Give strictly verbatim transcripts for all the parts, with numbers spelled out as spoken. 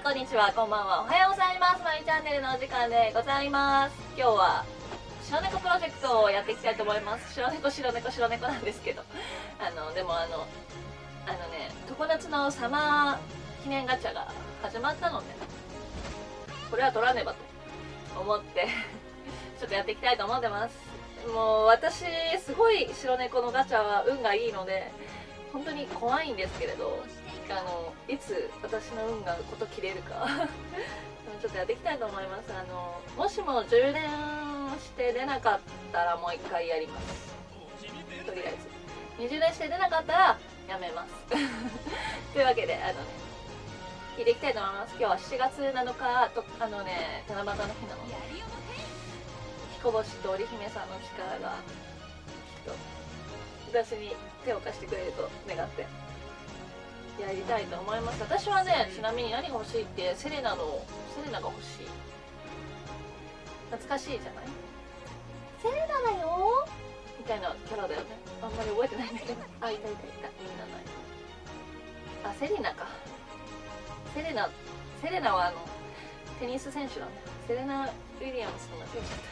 こんにちは、こんばんは、おはようございます。まゆチャンネルのお時間でございます。今日は白猫プロジェクトをやっていきたいと思います。白猫白猫白猫なんですけど、あのでもあのあのね、常夏のサマー記念ガチャが始まったので、これは取らねばと思ってちょっとやっていきたいと思ってます。もう私すごい白猫のガチャは運がいいので本当に怖いんですけれど、あのいつ私の運がこと切れるかちょっとやっていきたいと思います。あのもしも充電して出なかったらもう一回やります。とりあえずに充電して出なかったらやめますというわけであのね、聞いていきたいと思います。今日はしちがつなのかと、あのね、七夕の日なので、彦星と織姫さんの力がきっと私に手を貸してくれると願ってやりたいと思います。私はね、ちなみに何が欲しいってセレナのセレナが欲しい。懐かしいじゃない？セレナだよみたいなキャラだよね。あんまり覚えてないんだけど、あ、いたいたいた、みんなない。あ、セリナか。セレナセレナはあのテニス選手なんだ。セレナ・ウィリアムスと間違えちゃった。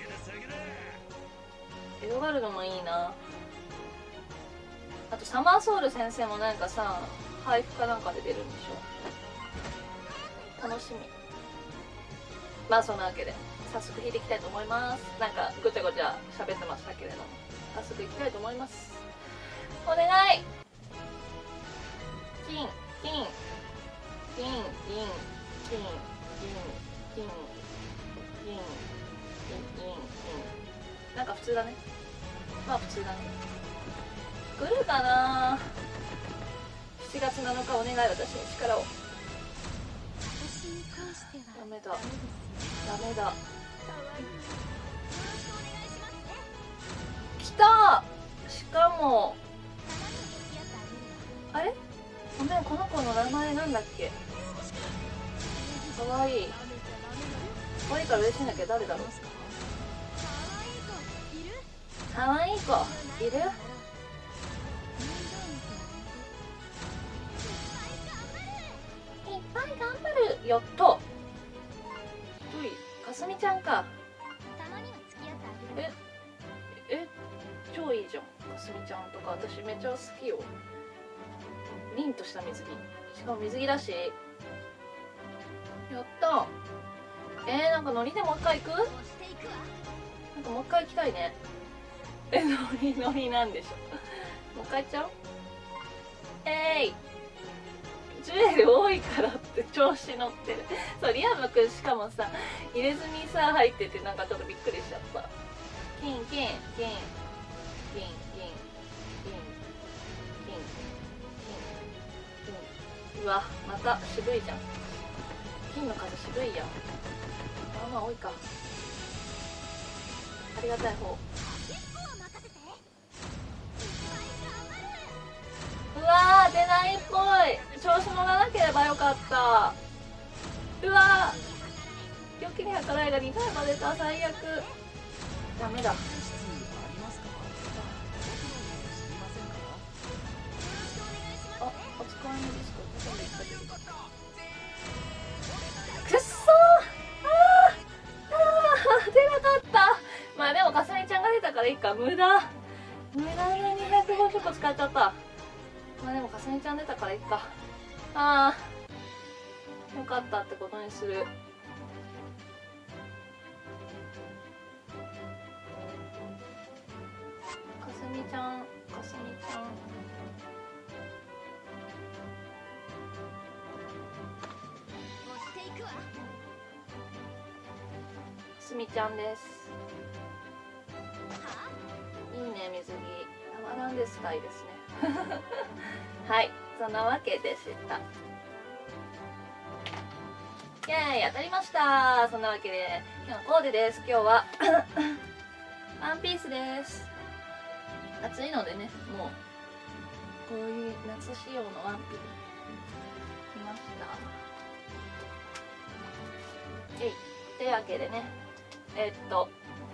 エドガルドもいいな。あとサマーソウル先生もなんかさ、配布かなんかで出るんでしょ。楽しみ。まあそんなわけで早速引いていきたいと思います。なんかごちゃごちゃ喋ってましたけれども、早速いきたいと思います。お願い。金金金銀金銀金銀銀銀金、なんか普通だね。まあ普通だね。来るかな。しちがつなのかお願い、私の力を。ダメだダメだ。来た。しかもあれ、ごめん、この子の名前なんだっけ。かわいい。かわいいから嬉しいんだけど、誰だろう。かわいい子いる？いっぱい頑張るよっと。うい、かすみちゃんか。ええ超いいじゃん、かすみちゃんとか。私めっちゃ好きよ。凛とした水着、しかも水着だし。やった。えー、なんかノリでもう一回行く？なんかもう一回行きたいね。え、ノリノリなんでしょ。もう一回行っちゃう？えい、ジュエル多いからって調子乗ってる。そう、リアムくんしかもさ入れずにさ入ってて、なんかちょっとびっくりしちゃった。金金金金銀銀銀金金。うわ、また渋いじゃん。金の数渋いやん。まあまあ多いか。ありがたい方。うわー、出ないっぽい。調子乗らなければよかった。うわー、良きに計らいがにかいまで出た。最悪。ダメだ。あ、お使いのですか。くっそー。あーあー、出なかった。まあでもかすみちゃんが出たからいいか。無駄無駄ににひゃくごじゅっこ使っちゃった。まあでもかすみちゃん出たからいいか。ああ、よかったってことにする。かすみちゃん、かすみちゃん。かすみちゃんです。いいね、水着。たまらんでスタイですねはい、そんなわけでした。イエーイ、当たりました。そんなわけで今日のコーデです。今日はワンピースです。暑いのでね、もうこういう夏仕様のワンピ着ました。えい、というわけでね、えっと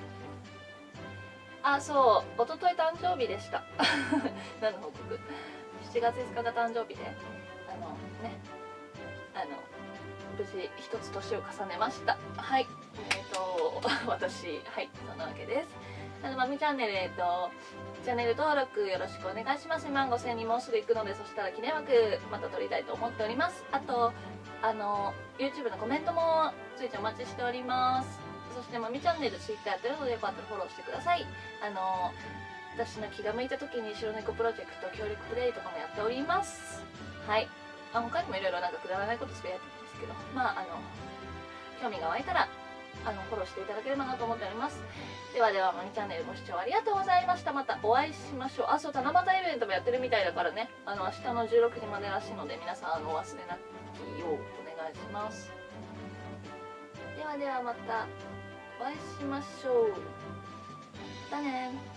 あ、そう、一昨日誕生日でした何の報告。しちがついつかが誕生日で、あのね、あの無事一つ年を重ねました。はい、えっ、ー、と私、はいそんなわけです。あのまみチャンネル、えっ、ー、とチャンネル登録よろしくお願いします。にまんごせんにもうすぐ行くので、そしたら記念枠また撮りたいと思っております。あとあの YouTube のコメントも随時お待ちしております。そしてまみチャンネル Twitter やってるので、よかったらフォローしてください。あの私の気が向いた時に白猫プロジェクト協力プレイとかもやっております。はい、あ他にもいろいろなんかくだらないことつぶやいてるんですけど、まああの興味が湧いたらあのフォローしていただければなと思っております。ではではまみチャンネルご視聴ありがとうございました。またお会いしましょう。あ、そう、七夕イベントもやってるみたいだからね、あの明日のじゅうろくじまでらしいので、皆さんあのお忘れなきようお願いします。ではではまたお会いしましょう。またね。